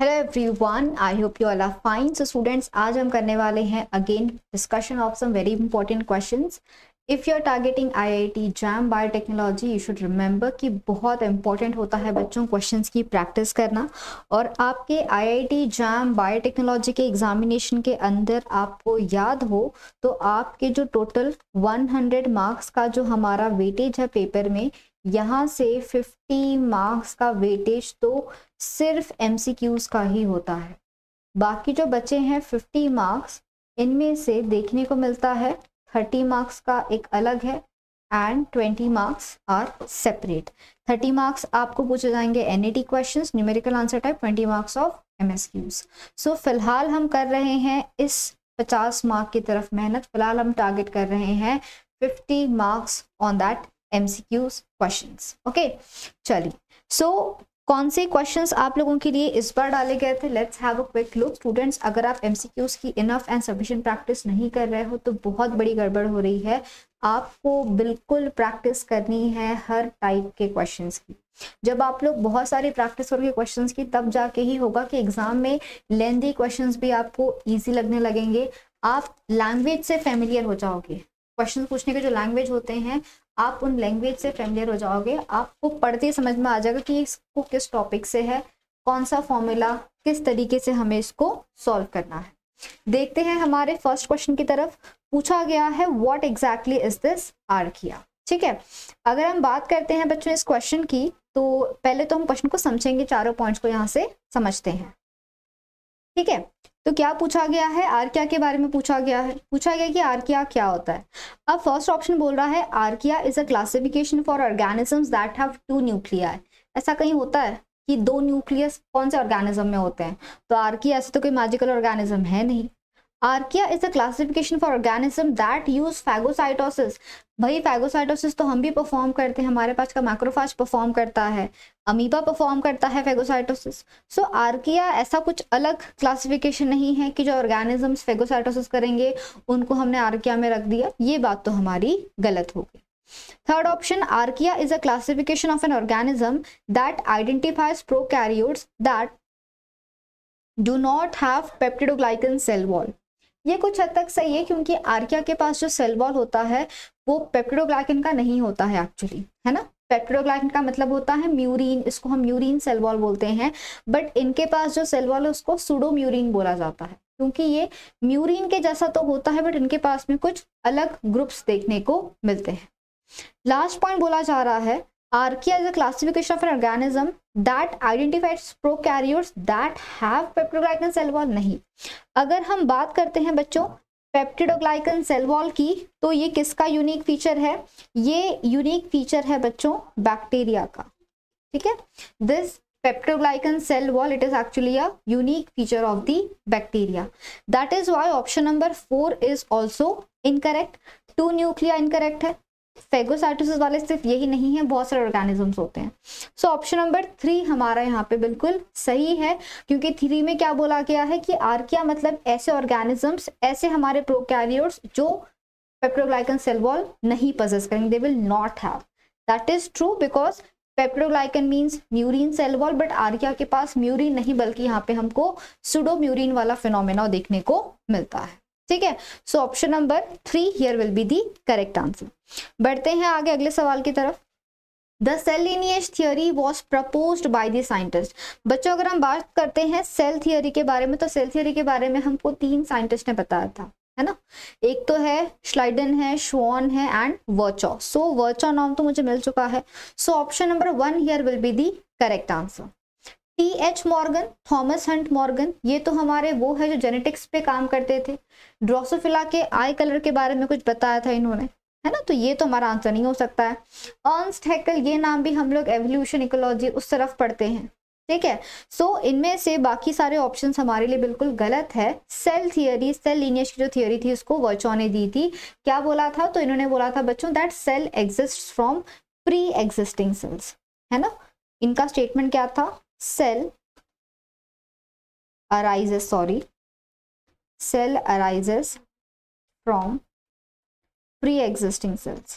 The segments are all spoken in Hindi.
Hello everyone, I hope you all are fine. So students, आज हम करने वाले हैं again discussion of some very important questions. If you are targeting IIT JAM biotechnology, you should remember कि बहुत इंपॉर्टेंट होता है बच्चों क्वेश्चंस की प्रैक्टिस करना। और आपके आईआईटी जैम बायोटेक्नोलॉजी के एग्जामिनेशन के अंदर आपको याद हो तो आपके जो टोटल 100 मार्क्स का जो हमारा वेटेज है पेपर में, यहाँ से 50 मार्क्स का वेटेज तो सिर्फ एमसीक्यूज का ही होता है। बाकी जो बचे हैं 50 मार्क्स, इनमें से देखने को मिलता है 30 मार्क्स का एक अलग है and 20 marks are separate. 30 marks आपको पूछे जाएंगे NET questions, numerical answer type, 20 marks of MSQs. So फिलहाल हम कर रहे हैं इस 50 मार्क की तरफ मेहनत। फिलहाल हम टारगेट कर रहे हैं 50 marks on that MCQs questions. Okay, चलिए। सो कौन से क्वेश्चंस आप लोगों के लिए इस बार डाले गए थे, let's have a quick look. Students, अगर आप एमसीक्यूज की इनफ एंड सफिशिएंट प्रैक्टिस नहीं कर रहे हो तो बहुत बड़ी गड़बड़ हो रही है। आपको बिल्कुल प्रैक्टिस करनी है हर टाइप के क्वेश्चंस की। जब आप लोग बहुत सारी प्रैक्टिस करोगे क्वेश्चंस की, तब जाके ही होगा कि एग्जाम में लेंथी क्वेश्चंस भी आपको ईजी लगने लगेंगे। आप लैंग्वेज से फेमिलियर हो जाओगे, क्वेश्चन पूछने के जो लैंग्वेज होते हैं आप उन लैंग्वेज से फेमिलियर हो जाओगे। आपको पढ़ते ही समझ में आ जाएगा कि इसको किस टॉपिक से है, कौन सा फॉर्मूला, किस तरीके से हमें इसको सॉल्व करना है। देखते हैं हमारे फर्स्ट क्वेश्चन की तरफ। पूछा गया है what exactly is this archaea. ठीक है, अगर हम बात करते हैं बच्चों इस क्वेश्चन की, तो पहले तो हम क्वेश्चन को समझेंगे, चारों पॉइंट्स को यहाँ से समझते हैं। ठीक है, तो क्या पूछा गया है, आर्किया के बारे में पूछा गया है। पूछा गया कि आर्किया क्या होता है। अब फर्स्ट ऑप्शन बोल रहा है archaea is a classification for organisms that have 2 nuclei. ऐसा कहीं होता है कि 2 न्यूक्लियस कौन से ऑर्गेनिज्म में होते हैं? तो आर्किया ऐसे तो कोई मैजिकल ऑर्गेनिज्म है नहीं। Archaea is a classification for organism that use phagocytosis. भाई फैगोसाइटोसिस तो हम भी परफॉर्म करते हैं, हमारे पास का मैक्रोफाज परफॉर्म करता है, अमीबा परफॉर्म करता है फैगोसाइटोसिस। सो आर्किया ऐसा कुछ अलग क्लासिफिकेशन नहीं है कि जो ऑर्गेनिजम्स फैगोसाइटोसिस करेंगे उनको हमने आर्किया में रख दिया। ये बात तो हमारी गलत हो गई। Third option, archaea is a classification of an organism that identifies prokaryotes that do not have peptidoglycan cell wall. ये कुछ हद तक सही है, क्योंकि आर्किया के पास जो सेल वॉल होता है वो पेप्टिडोग्लाइकन का नहीं होता है एक्चुअली, है ना। पेप्टिडोग्लाइकन का मतलब होता है म्यूरिन, इसको हम म्यूरिन सेल वॉल बोलते हैं। बट इनके पास जो सेल वॉल है उसको सूडोम्यूरिन बोला जाता है, क्योंकि ये म्यूरिन के जैसा तो होता है बट इनके पास में कुछ अलग ग्रुप्स देखने को मिलते हैं। लास्ट पॉइंट बोला जा रहा है archaea is a classification of an organism that identifies prokaryotes that have peptidoglycan cell wall. नहीं, अगर हम बात करते हैं बच्चों पेप्टिडोग्लाइकन सेल वॉल की, तो ये किसका यूनिक फीचर है? ये यूनिक फीचर है बच्चों बैक्टीरिया का। ठीक है, this peptidoglycan cell wall, it is actually a unique feature of the bacteria. That is why option number 4 is also incorrect. 2 nuclei incorrect है। फेगोसाइटोसिस वाले सिर्फ यही नहीं है, बहुत सारे ऑर्गेनिजम्स होते हैं। सो ऑप्शन नंबर 3 हमारा यहाँ पे बिल्कुल सही है, क्योंकि 3 में क्या बोला गया है कि आर्किया मतलब ऐसे ऑर्गेनिजम्स, ऐसे हमारे प्रोकैरियोट्स जो पेप्टिडोग्लाइकन सेल वॉल नहीं पजेस करेंगे, they will not have. That is true because peptidoglycan means murein cell wall, but archaea के पास म्यूरिन नहीं बल्कि यहाँ पे हमको सुडोम्यूरिन वाला फिनोमेना देखने को मिलता है। ठीक है, so option number 3 here will be the correct answer. बढ़ते हैं आगे अगले सवाल की तरफ। The cell lineage theory was proposed by the scientist. बच्चों, अगर हम बात करते हैं सेल थियोरी के बारे में, तो सेल थियोरी के बारे में हमको 3 साइंटिस्ट ने बताया था, है ना। एक तो है श्लाइडन है, श्वान है एंड वर्चॉ। सो वर्चॉ नाम तो मुझे मिल चुका है। So option number 1 here will be the correct answer. T H. Morgan, Thomas Hunt Morgan, ये तो हमारे वो है जो जेनेटिक्स पे काम करते थे। ड्रोसोफिला के आई कलर के बारे में कुछ बताया था इन्होंने, है ना, तो ये तो हमारा आंसर नहीं हो सकता है। अर्नस्ट हैकेल, ये नाम भी हम लोग एवोल्यूशन इकोलॉजी उस तरफ पढ़ते हैं। ठीक है, सो इनमें से बाकी सारे ऑप्शंस हमारे लिए बिल्कुल गलत है। सेल थियरी, सेल लीनिएज की जो थियरी थी उसको वर्चॉ ने दी थी। क्या बोला था? तो इन्होंने बोला था बच्चों that cell exist from pre existing cells, है ना। इनका स्टेटमेंट क्या था? Cell arises from pre existing cells.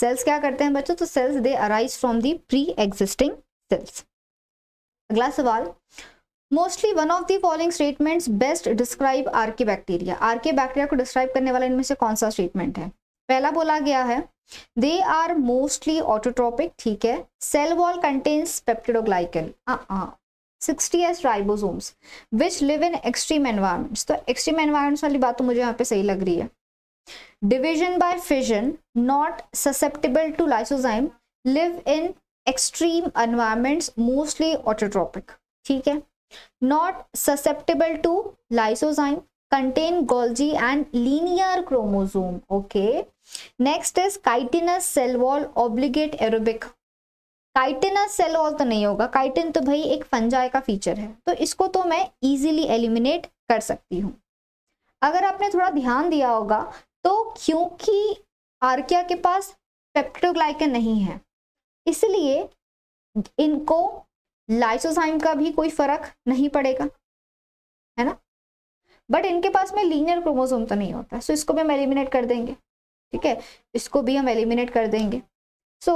Cells क्या करते हैं बच्चों? तो cells they arise from the pre existing cells. अगला सवाल, mostly one of the following statements best describe archaebacteria. Archaebacteria को डिस्क्राइब करने वाला इनमें से कौन सा स्टेटमेंट है? पहला बोला गया है दे आर मोस्टली ऑटोट्रोपिक, ठीक है। Cell wall contains peptidoglycan, 60s ribosomes which live in extreme environments. तो एक्सट्रीम एनवायरमेंट्स वाली बात तो मुझे यहाँ पे सही लग रही है। Division by fission, not susceptible to lysozyme, live in extreme environments, mostly autotrophic, ठीक है। Not susceptible to lysozyme, contain Golgi and linear chromosome, okay. Next is chitinous cell wall, obligate aerobic। chitinous cell wall तो नहीं होगा, chitin तो भाई एक फंजाई का फीचर है, तो इसको तो मैं इजीली एलिमिनेट कर सकती हूँ। अगर आपने थोड़ा ध्यान दिया होगा तो क्योंकि आर्किया के पास पेप्टिडोग्लाइकन नहीं है, इसलिए इनको लाइसोजाइम का भी कोई फर्क नहीं पड़ेगा, है ना। बट इनके पास में लीनियर क्रोमोसोम तो नहीं होता, सो इसको भी हम एलिमिनेट कर देंगे, ठीक है, इसको भी हम एलिमिनेट कर देंगे। सो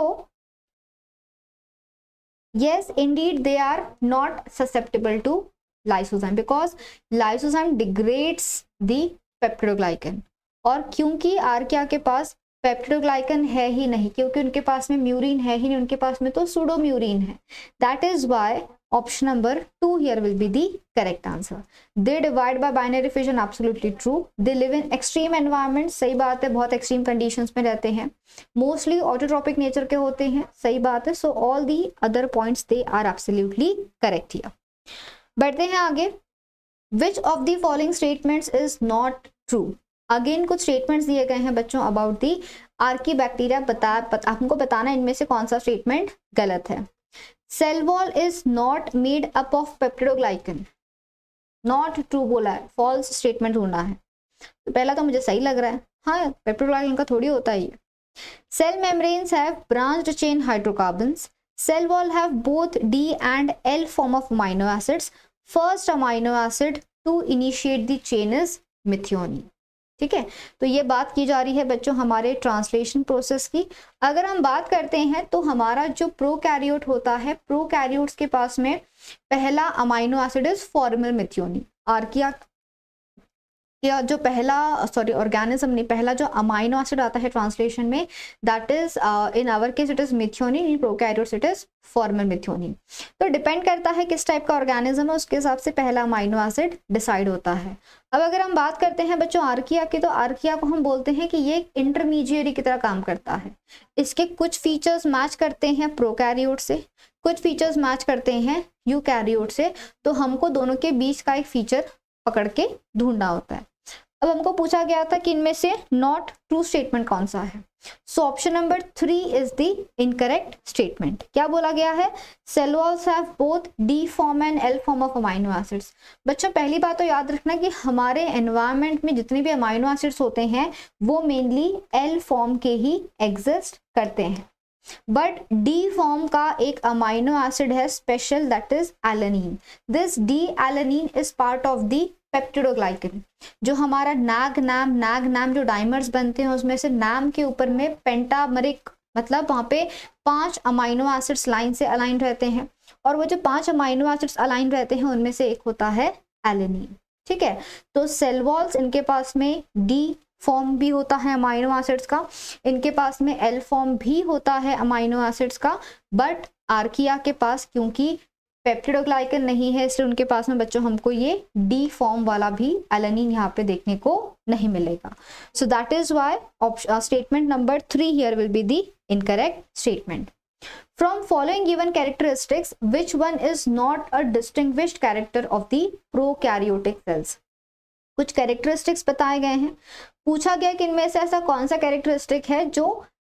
yes, indeed they are not susceptible to lysozyme because lysozyme degrades the peptidoglycan। और क्योंकि आर्किया के पास पेप्टिडोग्लाइकन है ही नहीं, क्योंकि उनके पास में म्यूरिन है ही नहीं, उनके पास में तो सूडोम्यूरिन है। That is why option number 2 here will be the correct answer। they divide by binary fission, absolutely true। they live in extreme environment, सही बात है, बहुत एक्सट्रीम कंडीशंस में रहते हैं। मोस्टली ऑटोट्रोपिक नेचर के होते हैं, सही बात है। So all the other points they are absolutely correct here. बढ़ते हैं आगे। Which of the following statements is not true. Again कुछ स्टेटमेंट्स दिए गए हैं बच्चों अबाउट दी आर्किबैक्टीरिया, आपको बताना इनमें से कौन सा स्टेटमेंट गलत है। Cell wall is not made up of peptidoglycan, not true बोला है, फॉल्स स्टेटमेंट ढूंढना है। तो पहला तो मुझे सही लग रहा है, हाँ पेप्टिडोग्लाइकन का थोड़ी होता है ये। Cell membranes have branched chain hydrocarbons, cell wall have both D and L form of amino acids, first amino acid to initiate the chain is methionine, ठीक है। तो ये बात की जा रही है बच्चों हमारे ट्रांसलेशन प्रोसेस की। अगर हम बात करते हैं तो हमारा जो प्रोकैरियोट होता है, प्रोकैरियोट्स के पास में पहला amino acid is formyl methionine. Archaea या जो पहला ऑर्गेनिज्म नहीं, पहला जो अमाइनो एसिड आता है ट्रांसलेशन में, that is in our case it is methionine, in prokaryotes it is formyl methionine. तो डिपेंड करता है किस टाइप का ऑर्गेनिज्म है, उसके हिसाब से पहला अमाइनो एसिड डिसाइड होता है। अब अगर हम बात करते हैं बच्चों आर्किया की, तो आर्किया को हम बोलते हैं कि ये इंटरमीडिएरी की तरह काम करता है। इसके कुछ फीचर्स मैच करते हैं प्रोकैरियोट से, कुछ फीचर्स मैच करते हैं यूकैरियोट से, तो हमको दोनों के बीच का एक फीचर पकड़ के ढूंढना होता है। अब हमको पूछा गया था कि इनमें से नॉट ट्रू स्टेटमेंट कौन सा है, so option number 3 is the incorrect statement. क्या बोला गया है? Cell walls have both D form and L form of amino acids. बच्चों पहली बात तो याद रखना कि हमारे एनवायरनमेंट में जितने भी अमाइनो एसिड्स होते हैं वो मेनली L फॉर्म के ही एग्जिस्ट करते हैं, बट D फॉर्म का एक अमाइनो एसिड है special, that is alanine. This D alanine is part of the peptidoglycan. जो हमारा नाग नाम जो डाइमर्स बनते हैं उसमें से नाम के ऊपर में पेंटामरिक, मतलब वहाँ पे 5 अमाइनो एसिड्स लाइन से अलाइन रहते हैं, और वो जो 5 अमाइनो एसिड्स अलाइन रहते हैं उनमें से एक होता है एलेनिन, ठीक है। तो सेल वॉल्स इनके पास में D फॉर्म भी होता है अमाइनो एसिड्स का, इनके पास में L फॉर्म भी होता है अमाइनो एसिड्स का, बट आर्किया के पास क्योंकि पेप्टिडोग्लाइकन नहीं है इसलिए उनके पास में बच्चों हमको ये D फॉर्म वाला भी एलेनिन यहाँ पे देखने को नहीं मिलेगा। So that is why statement number 3 here will be the incorrect statement. From following given characteristics which one is not a distinguished character of the prokaryotic cells. कुछ कैरेक्टरिस्टिक्स बताए गए हैं, पूछा गया कि इनमें से ऐसा कौन सा कैरेक्टरिस्टिक है जो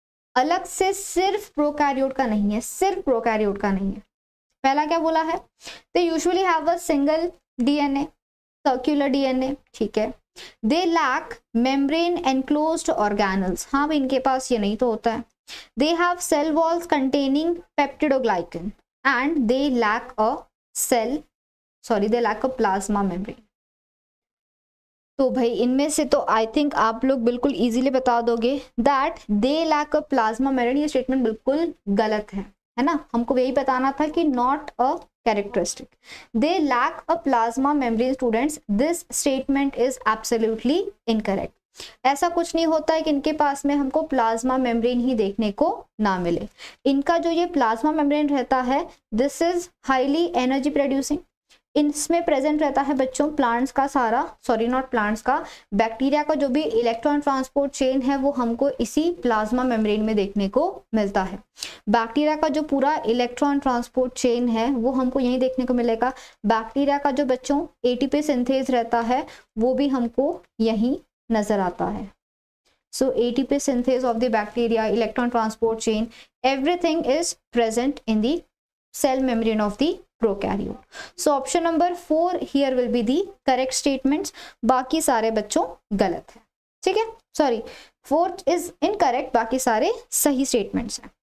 अलग से सिर्फ प्रोकैरियोट का नहीं है, सिर्फ प्रोकैरियोट का नहीं है। पहला क्या बोला है? They usually have a single DNA, circular DNA, ठीक है। They lack membrane enclosed organelles, हाँ भाई इनके पास ये नहीं तो होता है। They have cell walls containing peptidoglycan and they lack a plasma membrane. तो भाई इनमें से तो आई थिंक आप लोग बिल्कुल इजीली बता दोगे that they lack a plasma membrane. ये स्टेटमेंट बिल्कुल गलत है ना। हमको यही बताना था कि not a characteristic, they lack a plasma membrane students, this statement is absolutely incorrect. ऐसा कुछ नहीं होता है कि इनके पास में हमको प्लाज्मा मेम्ब्रेन ही देखने को ना मिले। इनका जो ये प्लाज्मा मेम्ब्रेन रहता है this is highly energy producing. इसमें प्रेजेंट रहता है बच्चों प्लांट्स का सारा, सॉरी नॉट प्लांट्स का, बैक्टीरिया का जो भी इलेक्ट्रॉन ट्रांसपोर्ट चेन है वो हमको इसी प्लाज्मा मेम्ब्रेन में देखने को मिलता है। बैक्टीरिया का जो पूरा इलेक्ट्रॉन ट्रांसपोर्ट चेन है वो हमको यहीं देखने को मिलेगा। बैक्टीरिया का जो बच्चों एटीपी सिंथेज रहता है वो भी हमको यहीं नजर आता है। So ATP synthase of the bacteria, electron transport chain, everything is present in the cell membrane of the prokaryote. So option number 4 here will be the correct statements. बाकी सारे बच्चों गलत है, ठीक है, सॉरी 4th is incorrect, बाकी सारे सही statements हैं।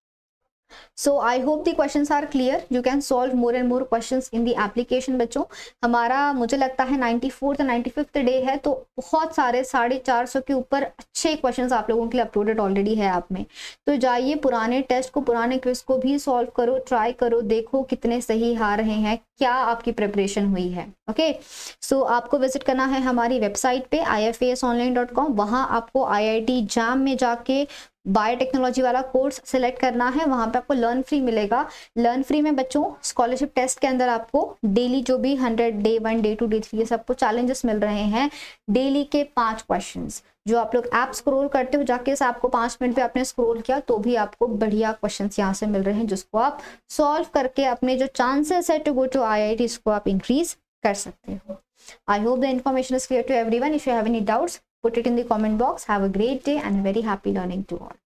So I hope the questions are clear. You can solve more and more questions in the application बच्चों। हमारा मुझे लगता है 94th 95th डे है, तो बहुत सारे 450 के ऊपर अच्छे क्वेश्चंस आप लोगों के लिए अपलोडेड ऑलरेडी है ऐप में। तो जाइए पुराने टेस्ट को, पुराने क्विज को भी सॉल्व करो, ट्राई करो, देखो कितने सही आ रहे हैं, क्या आपकी प्रिपरेशन हुई है। ओके, सो आपको विजिट करना है हमारी वेबसाइट पे ifasonline.com। वहाँ आपको IIT JAM में जाके बायोटेक्नोलॉजी वाला कोर्स सिलेक्ट करना है। वहां पे आपको लर्न फ्री मिलेगा। लर्न फ्री में बच्चों स्कॉलरशिप टेस्ट के अंदर आपको डेली जो भी 100 डे 1 डे 2 डे 3 ये सबको चैलेंजेस मिल रहे हैं। डेली के 5 क्वेश्चंस जो आप लोग ऐप स्क्रॉल करते हो, जाके से आपको 5 मिनट पे आपने स्क्रॉल किया तो भी आपको बढ़िया क्वेश्चंस यहाँ से मिल रहे हैं, जिसको आप सॉल्व करके अपने जो चांसेस है टू गो टू IIT इसको आप इंक्रीज कर सकते हो। I hope the information is clear to everyone. If you have any doubts, put it in the comment box. Have a great day and very happy learning to all.